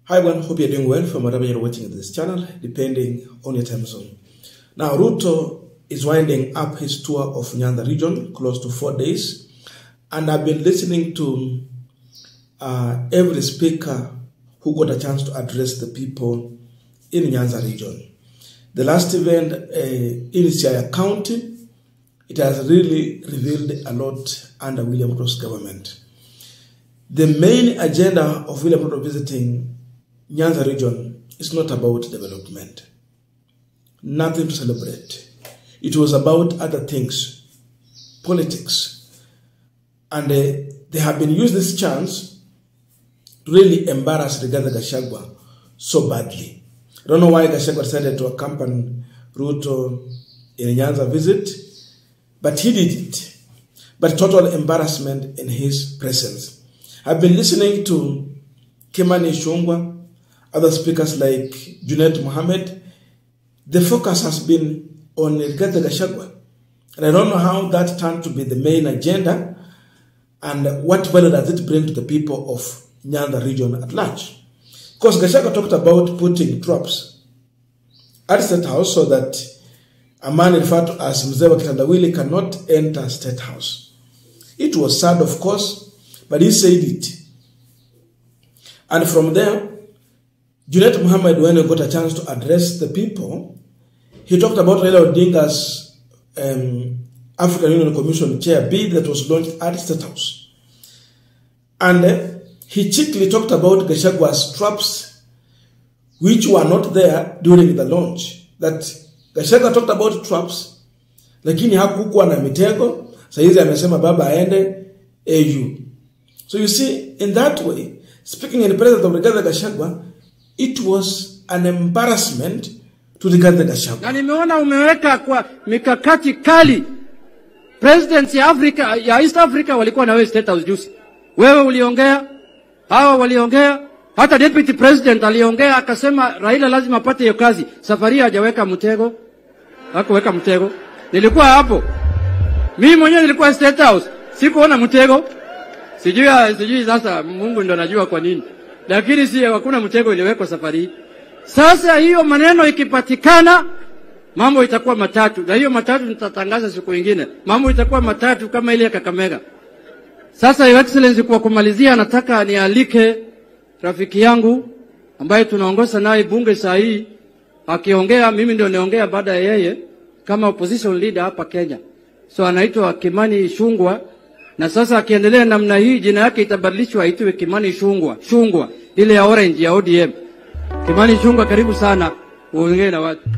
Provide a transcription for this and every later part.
Hi everyone, hope you're doing well from wherever you're watching this channel, depending on your time zone. Now, Ruto is winding up his tour of Nyanza region, close to 4 days. And I've been listening to every speaker who got a chance to address the people in Nyanza region. The last event in Siaya County, it has really revealed a lot under William Ruto's government. The main agenda of William Ruto visiting Nyanza region is not about development. Nothing to celebrate. It was about other things, politics. And they have been using this chance to really embarrass Rigathi Gachagua so badly. I don't know why Gachagua decided to accompany Ruto in a Nyanza visit, but he did it. But total embarrassment in his presence. I've been listening to Kimani Ichung'wah, other speakers like Junet Mohammed. The focus has been on Rigathi Gachagua. And I don't know how that turned to be the main agenda and what value does it bring to the people of Nyanza region at large. Because Gachagua talked about putting troops at State House so that a man referred to as Mzee wa Kitendawili cannot enter State House. It was sad, of course, but he said it. And from there, Junet Mohammed, when he got a chance to address the people, he talked about Raila Odinga's African Union Commission chair bid that was launched at State House. And he cheekily talked about Gachagua's traps, which were not there during the launch. That Gachagua talked about traps, lakini hakukuwa na mitego, saizi amesema baba aende AU. So you see, in that way, speaking in the presence of Rigathi Gachagua, it was an embarrassment to Rigathi Gachagua. Na nimeona umeweka kwa mikakati kali. Presidents ya Africa, ya East Africa walikuwa na wewe State House juice. Wewe uliongea, hawa waliongea, hata deputy president aliongea akasema Raila lazima apate hiyo kazi. Safari hajaweka mtego. Hakuweka mtego. Nilikuwa hapo. Mimi mwenyewe nilikuwa State House. Sikuona mtego. Sijui sasa Mungu ndo anajua kwa nini. Lakini si hakuna mtego iliwekwa safari. Sasa hiyo maneno ikipatikana mambo itakuwa matatu. Na hiyo matatu nitatangaza siku nyingine. Mambo itakuwa matatu kama ile ya Kakamega. Sasa Your Excellency, kwa kumalizia nataka nialike rafiki yangu ambaye tunaongoza naye bunge saa hii akiongea, mimi ndio niongea baada ya yeye kama opposition leader hapa Kenya. So anaitwa Kimani Ichung'wah. Na sasa akiendelea namna hii jina yake itabadilishwa aitwe Kimani Ichung'wah, ile ya orange ya ODM. Kimani Ichung'wah, karibu sana uongee na watu.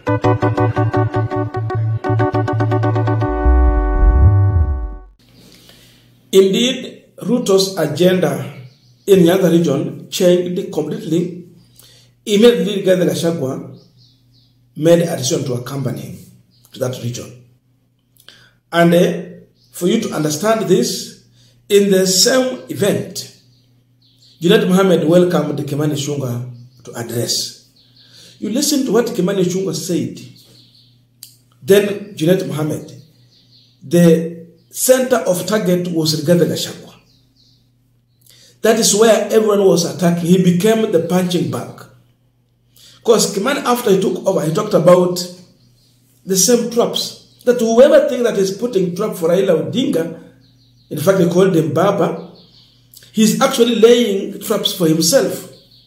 Indeed, Ruto's agenda in Nyanza region changed completely. Immediately, Rigathi Gachagua made a decision to accompany him to that region. And for you to understand this, in the same event, Junet Mohammed welcomed Kimani Ichung'wah to address. You listen to what Kimani Ichung'wah said. Then Junet Mohammed, the center of target was Rigathi Gachagua. That is where everyone was attacking. He became the punching bag. Because Kimani, after he took over, he talked about the same traps. That whoever thinks that is putting trap for Raila Odinga, in fact they called him Baba, he's actually laying traps for himself.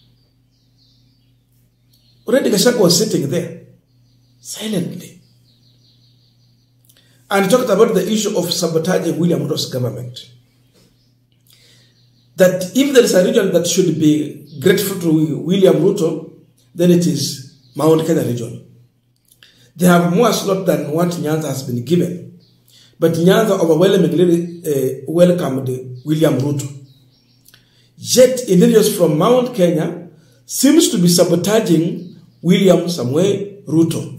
Already Gachagua was sitting there, silently. And he talked about the issue of sabotaging William Ruto's government. That if there is a region that should be grateful to William Ruto, then it is Mount Kenya region. They have more slot than what Nyanza has been given. But Nyanza overwhelmingly welcomed William Ruto. Yet individuals from Mount Kenya seems to be sabotaging William Samuel Ruto.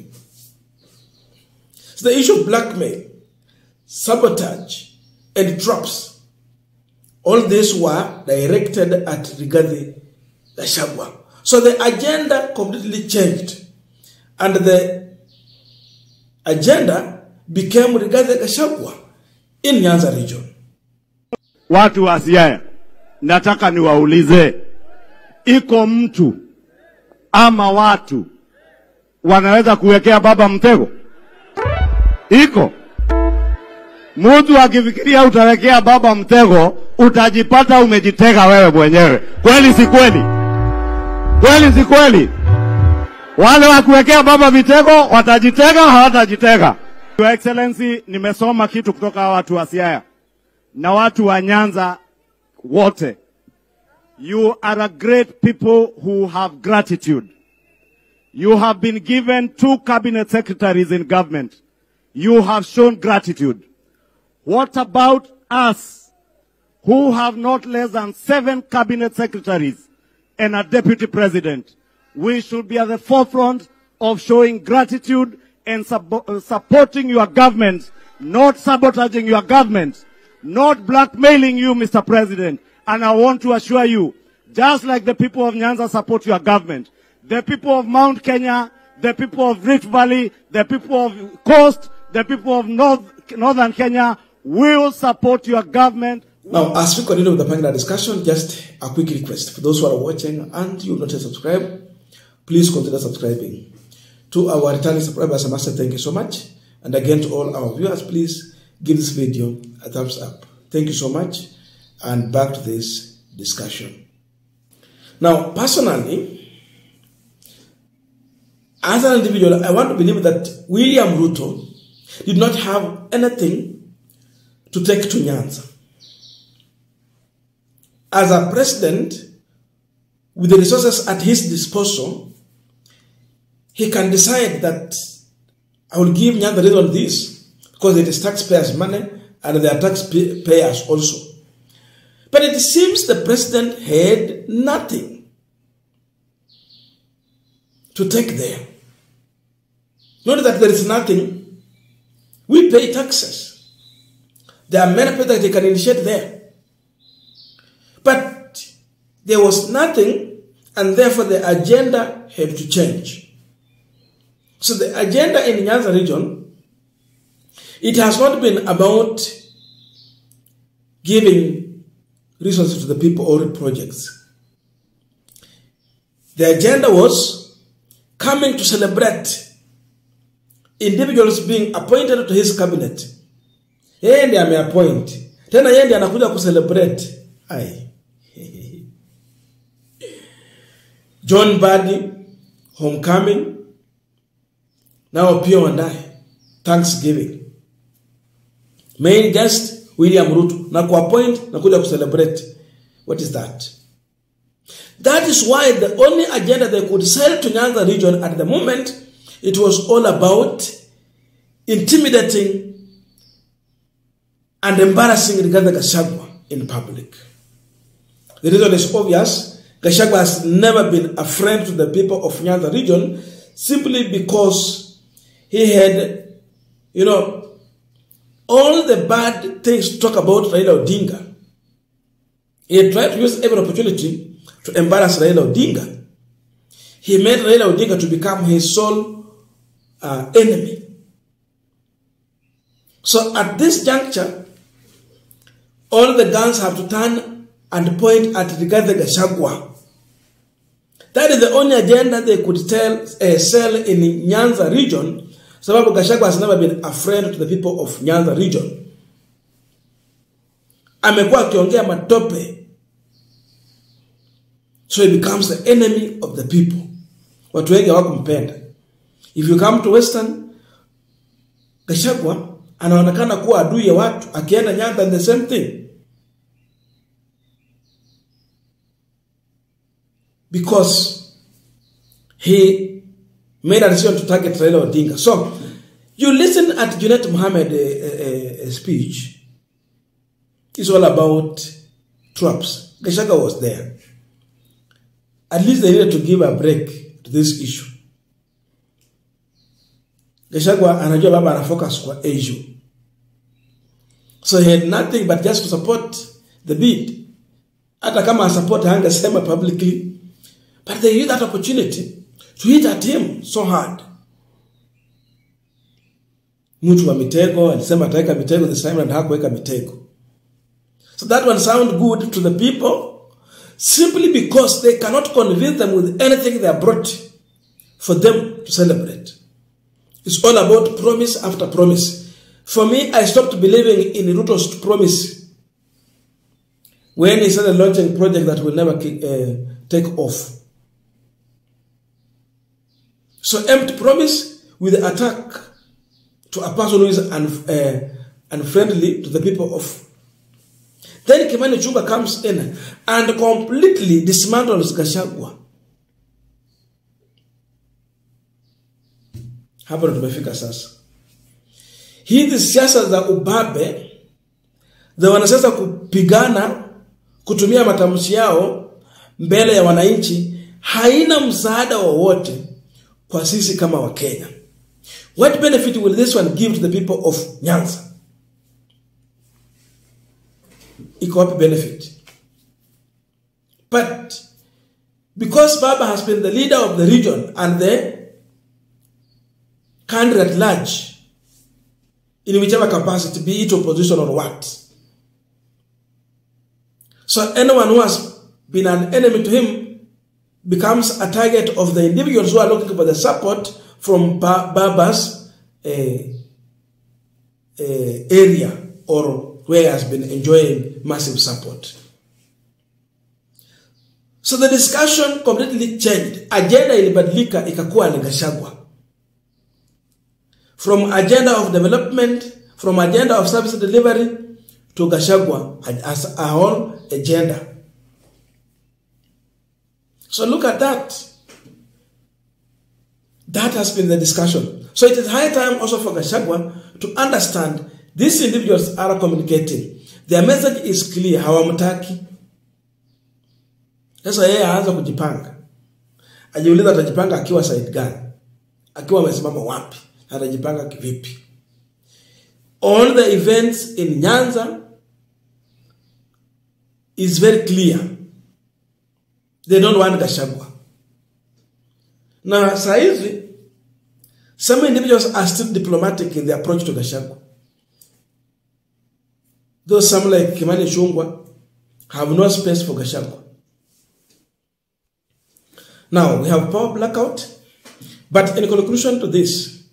So the issue of blackmail, sabotage, and traps, all these were directed at Rigathi Gachagua. So the agenda completely changed. And the agenda became Rigathi Gachagua in Nyanza region. Watu wa Siaya, nataka niwaulize, iko mtu ama watu wanaweza kuwekea baba mtego? Iko mtu akifikiria utawekea baba mtego, utajipata umejitega wewe mwenyewe. Kweli si kweli? Kweli si kweli? Wale wa kuwekea baba mitego watajitega, hawatajitega. Your Excellency, nimesoma kitu kutoka watu wa Siaya na watu wa Nyanza wote. You are a great people who have gratitude. You have been given 2 cabinet secretaries in government. You have shown gratitude. What about us, who have not less than 7 cabinet secretaries and a deputy president? We should be at the forefront of showing gratitude and supporting your government, not sabotaging your government, not blackmailing you, Mr. President. And I want to assure you, just like the people of Nyanza support your government, the people of Mount Kenya, the people of Rift Valley, the people of Coast, the people of Northern Kenya will support your government. Now, as we continue with the panel discussion, just a quick request. For those who are watching and you've not yet subscribed, please consider subscribing. To our returning subscribers, I must say thank you so much. And again, to all our viewers, please give this video a thumbs up. Thank you so much. And back to this discussion. Now, personally, as an individual, I want to believe that William Ruto did not have anything to take to Nyanza. As a president, with the resources at his disposal, he can decide that I will give Nyanza Region this because it is taxpayers' money and they are taxpayers also. But it seems the president had nothing to take there. Not that there is nothing. We pay taxes. There are many people that they can initiate there. But there was nothing, and therefore the agenda had to change. So the agenda in Nyanza region, it has not been about giving resources to the people or projects. The agenda was coming to celebrate individuals being appointed to his cabinet. Yeye ndiye ameappoint. Tena yeye ndiye anakuja kucelebrate. John Badi, homecoming. Now Opiyo Wandayi, Thanksgiving. Main guest, William Ruto. Na kuappoint, na kuja kucelebrate. What is that? That is why the only agenda they could sell to Nyanza region at the moment, it was all about intimidating and embarrassing Rigathi Gachagua in public. The reason is obvious. Gachagua has never been a friend to the people of Nyanza region simply because he had, all the bad things to talk about Raila Odinga. He had tried to use every opportunity to embarrass Raila Odinga. He made Raila Odinga to become his sole enemy. So at this juncture, all the guns have to turn and point at Rigathi Gachagua. That is the only agenda they could sell in Nyanza region. Sababu Gachagua has never been a friend to the people of Nyanza region. Amekuwa akiongea matope. So he becomes the enemy of the people. Watu wengi hawakumpenda. If you come to Western, Gachagua anaonekana kuwa adui ya watu. Akienda Nyanza, the same thing. Because he made a decision to target Raila Odinga. So, you listen at Junet Mohammed's speech. It's all about traps. Gachagua was there. At least they needed to give a break to this issue. Gachagua anajua baba anafocus kwa issue. So he had nothing but just to support the bid. Hata kama support hangesema publicly. But they used that opportunity to hit at him so hard. Mtu wa mitego, alisema ataweka mitego this time and hakuweka mitego. So that one sound good to the people. simply because they cannot convince them with anything they are brought for them to celebrate. It's all about promise after promise. For me, I stopped believing in Ruto's promise when he started launching projects that will never take off. So empty promise with the attack to a person who is unfriendly to the people of. Then Kimani Ichung'wah comes in and completely dismantles Gachagua. Hapo tumefika sasa. Hizi siasa za ubabe za wanasiasa kupigana kutumia matamshi yao mbele ya wananchi haina msaada wowote kwa sisi kama wa Kenya. What benefit will this one give to the people of Nyanza? Iko wapi benefit? But because Baba has been the leader of the region and the country at large, in whichever capacity, be it opposition or what. So anyone who has been an enemy to him becomes a target of the individuals who are looking for the support from Baba's area or where he has been enjoying massive support. So the discussion completely changed. Agenda ilibadilika ikakuwa ni Gachagua. From agenda of development, from agenda of service delivery to Gachagua as a whole agenda. So look at that. That has been the discussion. So it is high time also for Gachagua to understand these individuals are communicating. Their message is clear. Hawamtaki. Sasa yeye aanza kujipanga. Ajiuliza atajipanga akiwa side gani? Akiwa amesimama wapi? Atajipanga kivipi? All the events in Nyanza is very clear. They don't want Gachagua. Now, saizi, some individuals are still diplomatic in their approach to Gachagua. Though some like Kimani Ichung'wah have no space for Gachagua. Now, we have power blackout. But in conclusion to this,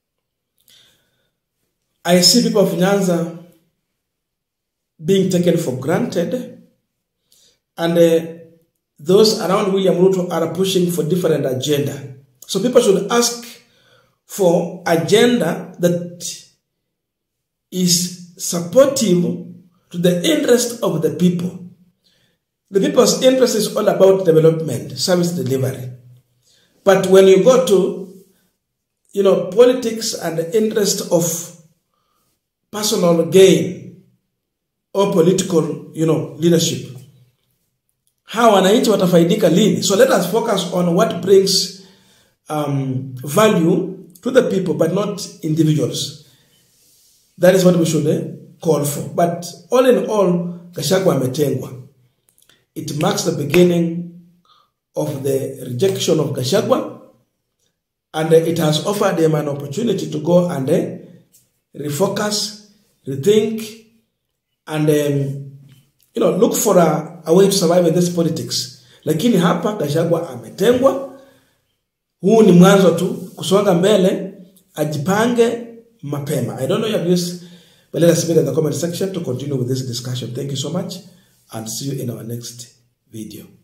I see people of Nyanza being taken for granted, and those around William Ruto are pushing for different agenda. So people should ask for agenda that is supportive to the interest of the people. The people's interest is all about development, service delivery. But when you go to, politics and the interest of personal gain or political, leadership, how wananchi watafaidika lini? So let us focus on what brings value to the people, but not individuals. That is what we should call for. But all in all, Gachagua ametengwa. It marks the beginning of the rejection of Gachagua, and it has offered him an opportunity to go and refocus, rethink, and look for a way to survive in this politics. Lakini hapa Gachagua ametengwa. Huu ni mwanzo tu, kusonga mbele, ajipange mapema. I don't know your views, but let us meet in the comment section to continue with this discussion. Thank you so much, and see you in our next video.